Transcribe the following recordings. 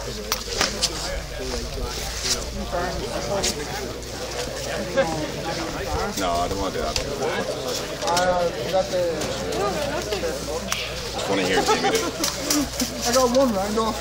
No, I don't want to do that. Just want to hear Jimmy do it. I got one round off.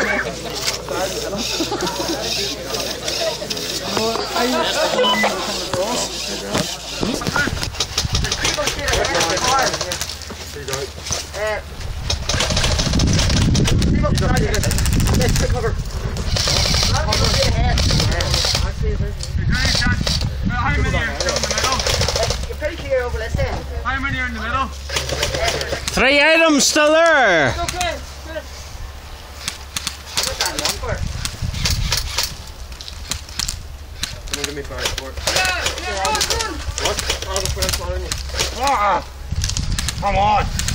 How many are in the middle? 3 items still there. Come on!